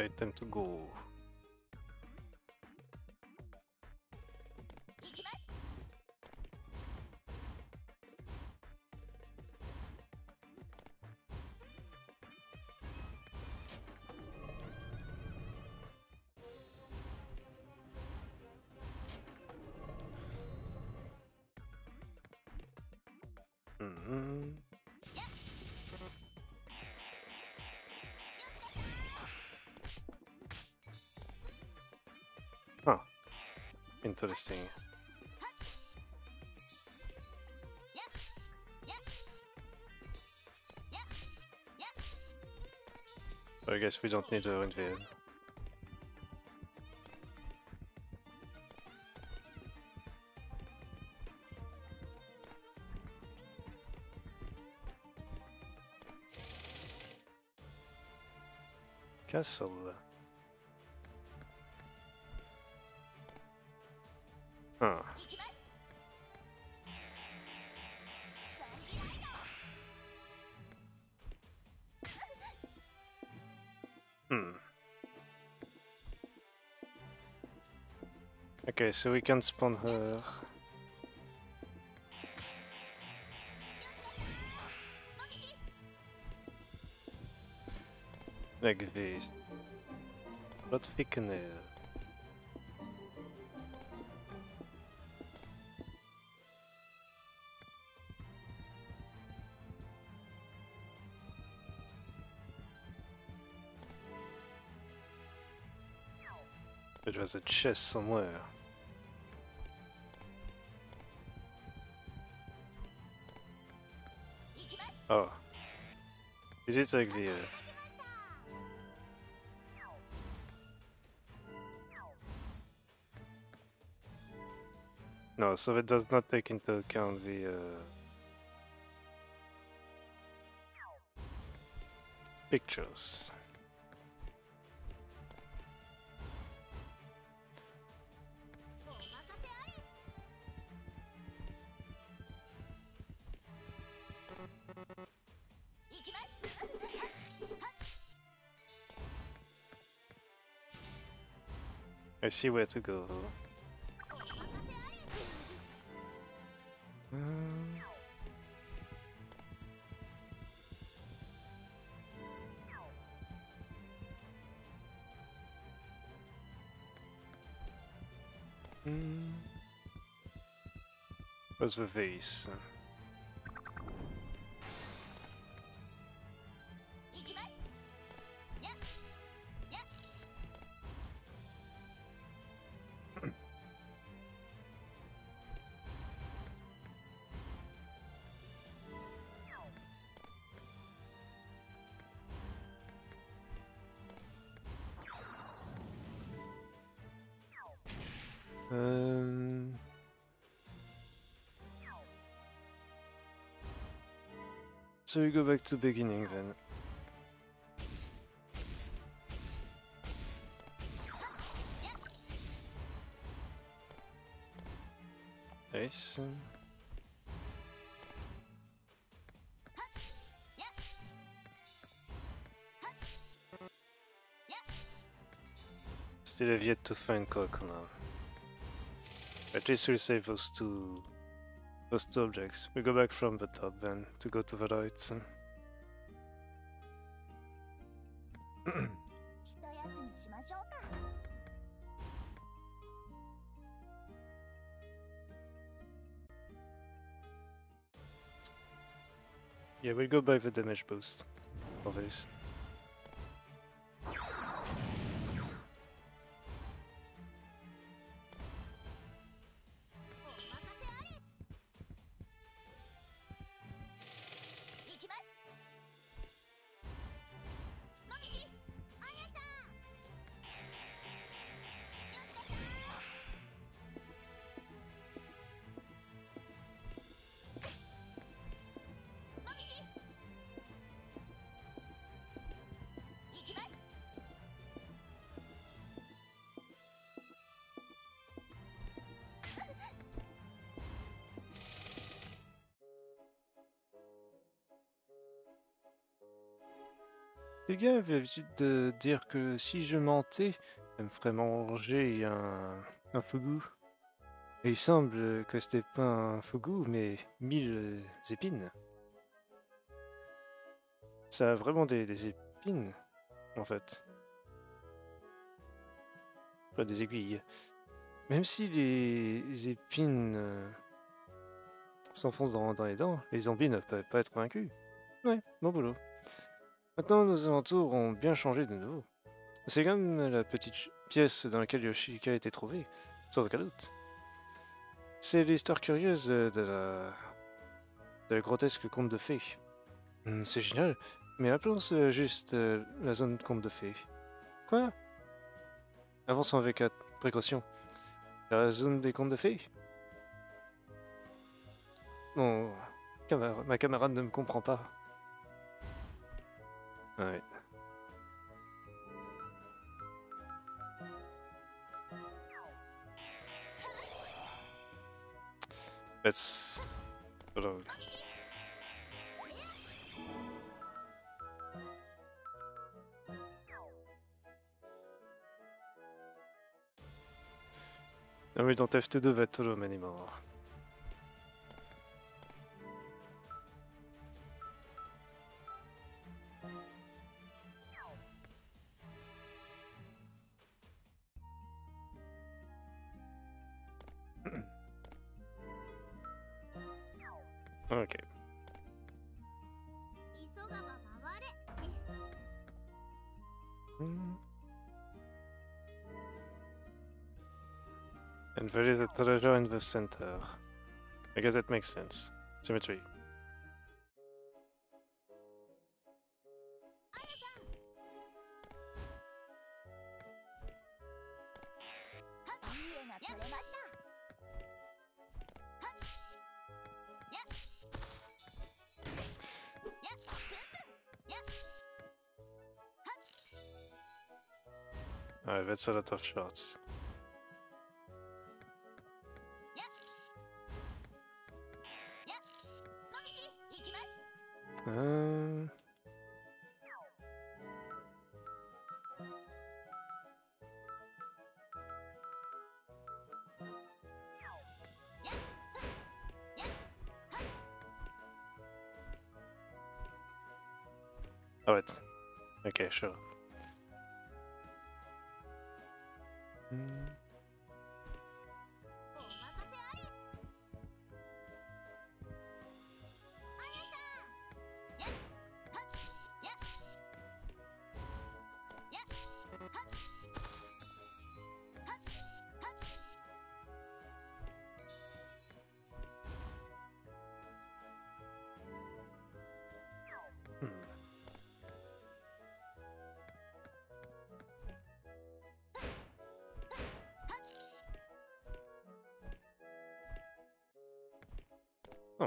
Alright, time to go. Huh. Interesting. I guess we don't need to invade. Castle. Huh. Okay, so we can spawn her. Like this. Wat ficken er? There was a chest somewhere. Oh. Is it like the... No, so it does not take into account the... pictures. I see where to go. Where's the vase? So we go back to beginning then. Nice. Still have yet to find Kokona. At least we'll save those two objects. We go back from the top then to go to the right. Yeah, we'll go by the damage boost of this. Les gars avaient l'habitude de dire que si je mentais, ça me ferait manger un fougou. Et il semble que c'était pas un fougou, mais 1000 épines. Ça a vraiment des épines, en fait. Pas des aiguilles. Même si les épines s'enfoncent dans les dents, les zombies ne peuvent pas être vaincus. Ouais, bon boulot. Maintenant, nos alentours ont bien changé de nouveau. C'est comme la petite pièce dans laquelle Yoshika a été trouvé, sans aucun doute. C'est l'histoire curieuse de la grotesque conte de fées. C'est génial, mais appelons juste la zone conte de fées. Quoi? Avançons avec précaution. La zone des contes de fées? Mon ma camarade ne me comprend pas. Ouais. Let's... Voilà. Ah oui, dans TF2 va être l'homme mort. Ok. And there is a treasure in the center. I guess that makes sense. Symmetry. Alright, that's a lot of shots. Oh, wait. Okay, sure. Oh.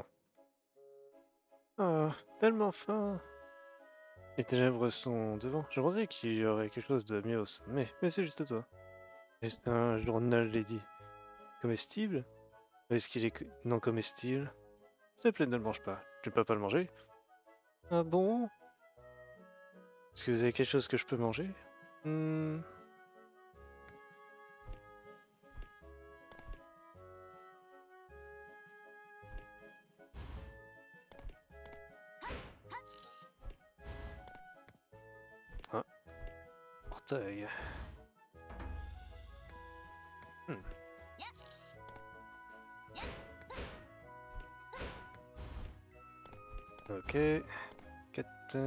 Oh, tellement fin. Les ténèbres sont devant. Je pensais qu'il y aurait quelque chose de mieux au sommet, mais c'est juste toi. Et c'est un journal Lady. Comestible? Est-ce qu'il est non comestible? S'il te plaît, ne le mange pas. Tu ne peux pas le manger? Ah bon? Est-ce que vous avez quelque chose que je peux manger? Ah. Portail. Ok. 4...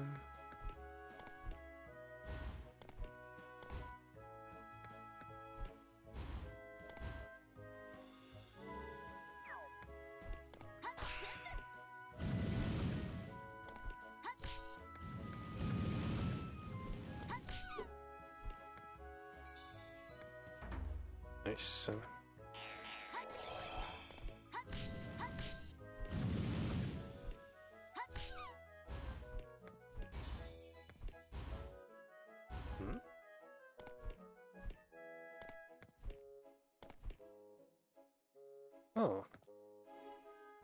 Nice. Oh.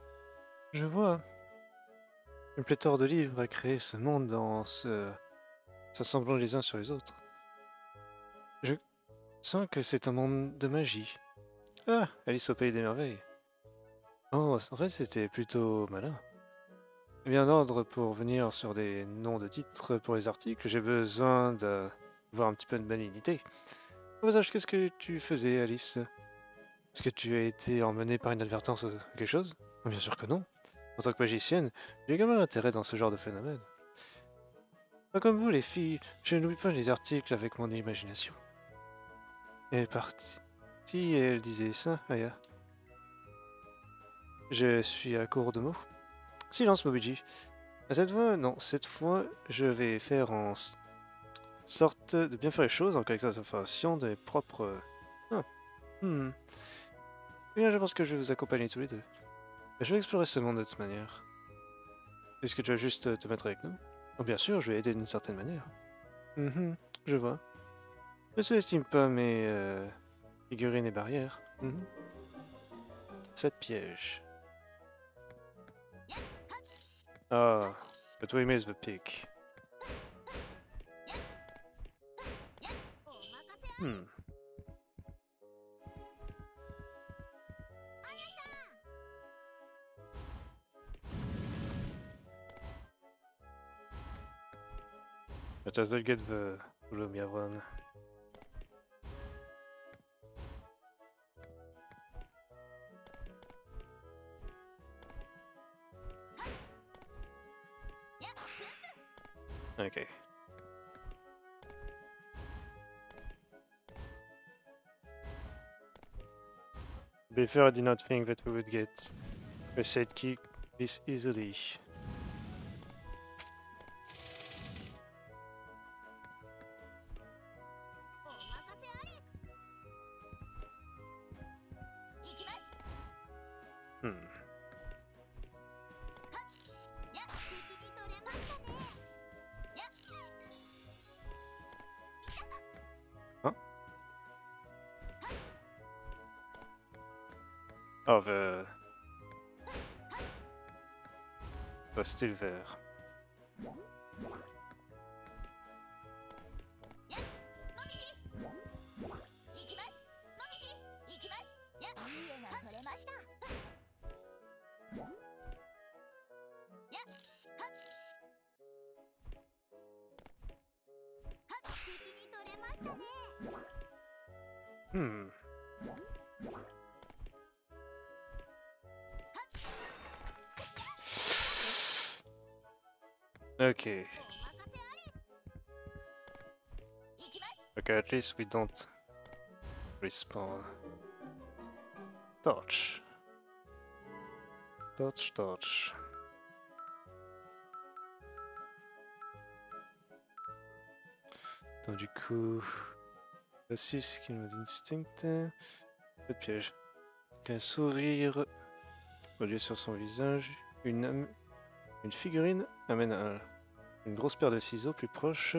Je vois. Une pléthore de livres a créé ce monde dans ce s'assemblant les uns sur les autres. Je sens que c'est un monde de magie. Ah, Alice au pays des merveilles. Oh, en fait, c'était plutôt malin. Bien d'ordre pour venir sur des noms de titres pour les articles, j'ai besoin de voir un petit peu de malignité. Au passage, qu'est-ce que tu faisais, Alice? Est-ce que tu as été emmenée par inadvertance ou quelque chose? Bien sûr que non. En tant que magicienne, j'ai également l'intérêt dans ce genre de phénomène. Pas comme vous, les filles, je n'oublie pas les articles avec mon imagination. Elle est partie et elle disait ça, Aya. Je suis à court de mots. Silence, Mobiji. Cette fois, je vais faire en sorte de bien faire les choses en caractérisation de mes propres... Ah. Bien, je pense que je vais vous accompagner tous les deux. Je vais explorer ce monde de toute manière. Est-ce que tu vas juste te mettre avec nous? Oh, bien sûr, je vais aider d'une certaine manière. Je vois. Ne sous-estime pas mes figurines et barrières. 7 pièges. Ah, but we miss the pick. But as we get the Lumia one. Okay. To be fair, I did not think that we would get a sidekick this easily. Huh? Oh, the still there. Okay. Okay, at least we don't respawn. Torch. Torch. Donc du coup... Astuce qui nous instinct. Pas de piège. Un sourire au lieu sur son visage. Une figurine amène une grosse paire de ciseaux plus proche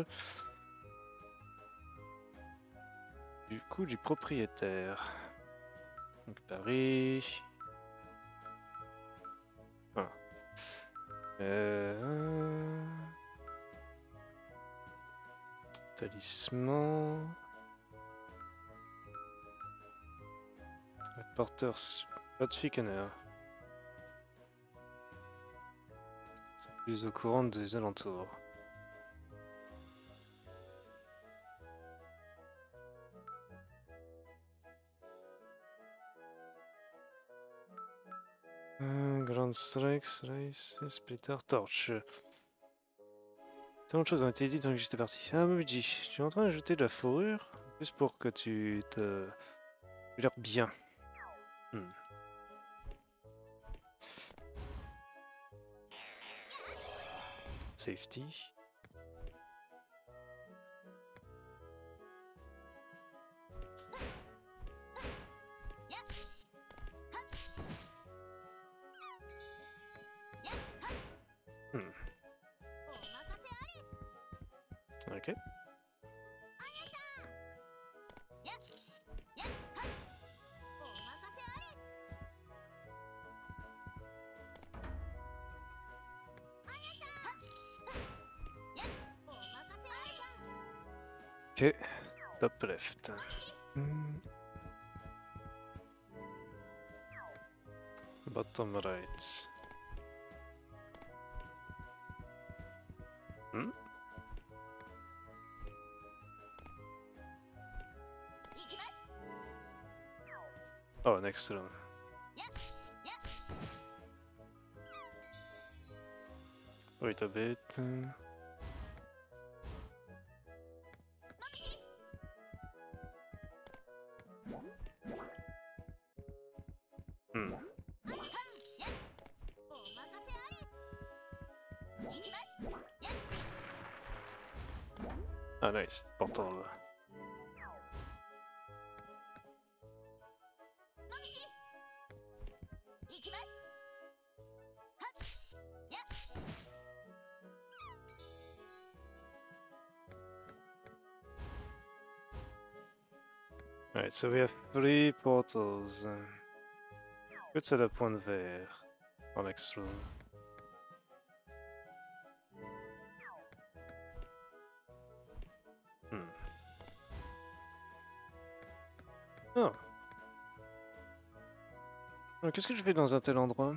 du coup du propriétaire. Donc Paris. Voilà. Talisman. Porteur Spotfickener. Plus au courant des alentours. Grand Strike, Slice, Splitter, Torch. Tellement de choses ont été dites donc j'étais parti. Ah, Momiji, tu es en train d'ajouter de la fourrure? Juste pour que tu te... l'air bien. Safety. Ok. Ok, top left. Bottom right. Oh, next turn. Wait a bit. Ah nice, portal. Alright, so we have 3 portals. Good set up one there on next room. Oh. Qu'est-ce que je fais dans un tel endroit?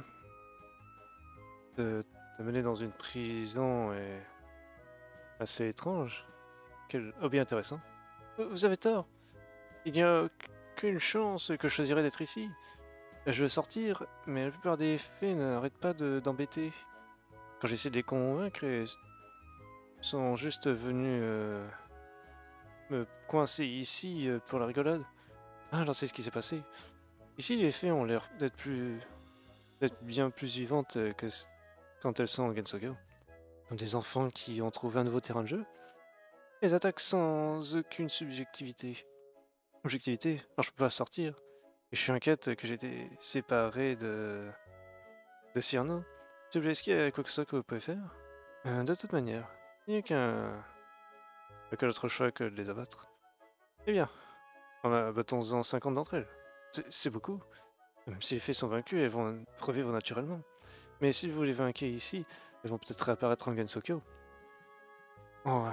Te mener dans une prison est assez étrange. Quel hobby intéressant. Vous avez tort. Il n'y a qu'une chance que je choisirais d'être ici. Je veux sortir, mais la plupart des fées n'arrêtent pas d'embêter. Quand j'essaie de les convaincre, ils sont juste venus me coincer ici pour la rigolade. Ah, alors c'est ce qui s'est passé. Ici, les fées ont l'air d'être bien plus vivantes que quand elles sont en Gensokyo. Comme des enfants qui ont trouvé un nouveau terrain de jeu. Elles attaquent sans aucune subjectivité. Objectivité? Alors je peux pas sortir. Et je suis inquiète que j'ai été séparé de Cyrano. S'il vous plaît, est-ce qu'il y a quoi que ce soit que vous pouvez faire? De toute manière, il n'y a qu'un autre choix que de les abattre. Eh bien, abattons-en 50 d'entre elles. C'est beaucoup. Même si les fées sont vaincues, elles vont revivre naturellement. Mais si vous les vainquez ici, elles vont peut-être réapparaître en Gensokyo. Oh,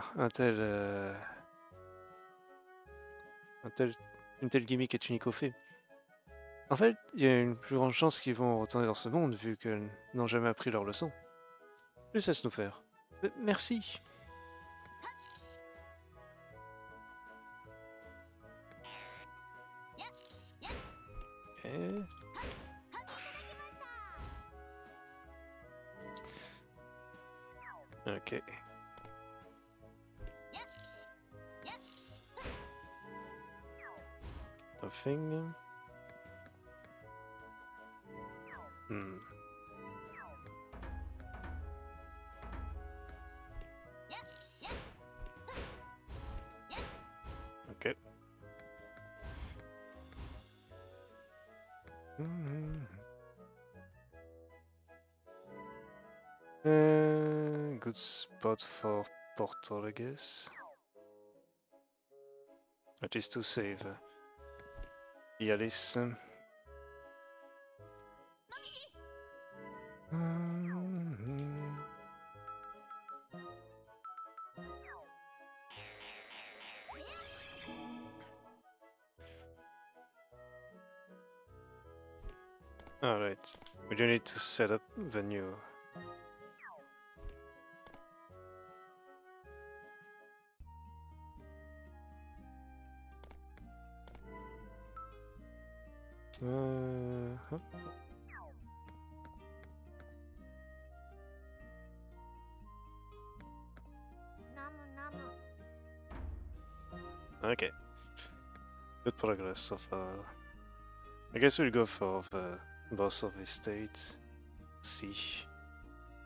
une telle gimmick est unique aux fées. En fait, il y a une plus grande chance qu'ils vont retourner dans ce monde, vu qu'elles n'ont jamais appris leur leçon. Laisse-nous faire. Merci. Ok. Nothing. Ok. Good spot for portal, I guess. At least to save. Alice. Alright, we do need to set up the new. Okay. Good progress so far. I guess we'll go for the boss of the state. See.